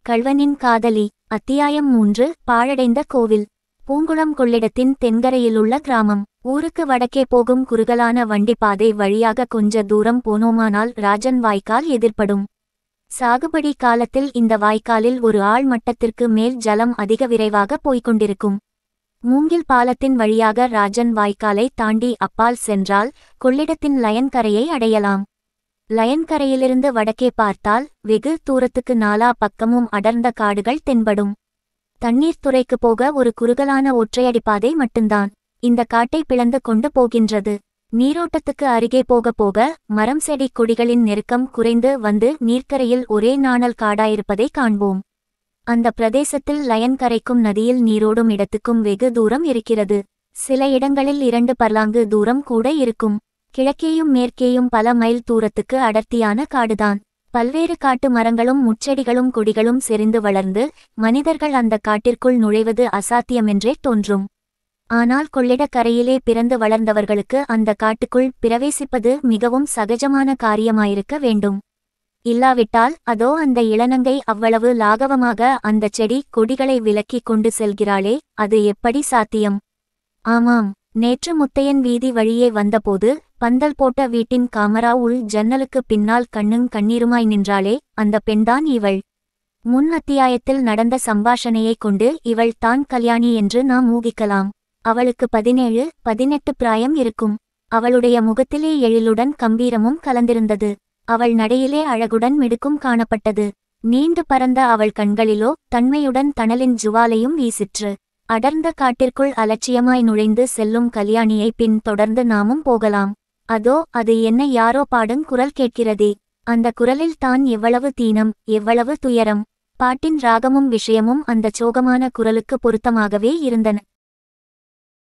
கள்வனின் காதலி. அத்தியாயம் 3. பாழடைந்த கோவில். பூங்குளம் கொள்ளிடத்தின் தென்கரையிலுள்ள கிராமம். ஊருக்கு வடக்கே போகும் குறுகலான வண்டிப்பாதை வழியாக கொஞ்ச தூரம் போனோமானால் ராஜன் வாய்க்கால் எதிர்ப்படும். சாகுபடி காலத்தில் இந்த வாய்க்காலில் ஒரு ஆழ் மட்டத்திற்கு மேல் ஜலம் அதிக விரைவாக போய்கொண்டிருக்கும். மூங்கில் பாலத்தின் வழியாக ராஜன் வாய்க்காலை தாண்டி அப்பால் சென்றால் கொள்ளிடத்தின் லயன் கரையை அடையலாம். லயன் கரையிலிருந்து வடக்கே பார்த்தால் வெகு தூரத்துக்கு நாலா பக்கமும் அடர்ந்த காடுகள் தென்படும். தண்ணீர் துறைக்கு போக ஒரு குறுகலான ஒற்றையடிப்பாதை மட்டும்தான் இந்த காட்டை பிளந்து கொண்டு போகின்றது. நீரோட்டத்துக்கு அருகே போக போக மரம் செடி கொடிகளின் நெருக்கம் குறைந்து வந்து நீர்க்கரையில் ஒரே நாணல் காடாயிருப்பதை காண்போம். அந்த பிரதேசத்தில் லயன் கரைக்கும் நதியில் நீரோடும் இடத்துக்கும் வெகு தூரம் இருக்கிறது. சில இடங்களில் 2 பர்லாங்கு தூரம் கூட இருக்கும். கிழக்கேயும் மேற்கேயும் பல மைல் தூரத்துக்கு அடர்த்தியான காடுதான். பல்வேறு காட்டு மரங்களும் முச்செடிகளும் கொடிகளும் செறிந்து வளர்ந்து மனிதர்கள் அந்த காட்டிற்குள் நுழைவது அசாத்தியமென்றே தோன்றும். ஆனால் கொள்ளிடக் கரையிலே பிறந்து வளர்ந்தவர்களுக்கு அந்த காட்டுக்குள் பிரவேசிப்பது மிகவும் சகஜமான காரியமாயிருக்க வேண்டும். இல்லாவிட்டால் அதோ அந்த இளநங்கை அவ்வளவு லாகவமாக அந்த செடி கொடிகளை விலக்கிக் கொண்டு செல்கிறாளே, அது எப்படி சாத்தியம்? ஆமாம், நேற்று முத்தையன் வீதி வழியே வந்தபோது பந்தல் போட்ட வீட்டின் காமரா உள் ஜன்னலுக்கு பின்னால் கண்ணுங் கண்ணீருமாய் நின்றாளே, அந்த பெண்தான் இவள். முன் அத்தியாயத்தில் நடந்த சம்பாஷணையைக் கொண்டு இவள் தான் கல்யாணி என்று நாம் ஊகிக்கலாம். அவளுக்கு 17, 18 பிராயம் இருக்கும். அவளுடைய முகத்திலே எழிலுடன் கம்பீரமும் கலந்திருந்தது. அவள் நடையிலே அழகுடன் மிடுக்கும் காணப்பட்டது. நீண்டு பறந்த அவள் கண்களிலோ தன்மையுடன் தணலின் ஜுவாலையும் வீசிற்று. அடர்ந்த காட்டிற்குள் அலட்சியமாய் நுழைந்து செல்லும் கல்யாணியை பின் தொடர்ந்து நாமும் போகலாம். அதோ அது என்ன யாரோ பாடுங் குரல் கேட்கிறதே. அந்த குரலில் தான் எவ்வளவு தீனம், எவ்வளவு துயரம். பாட்டின் ராகமும் விஷயமும் அந்த சோகமான குரலுக்கு பொருத்தமாகவே இருந்தன.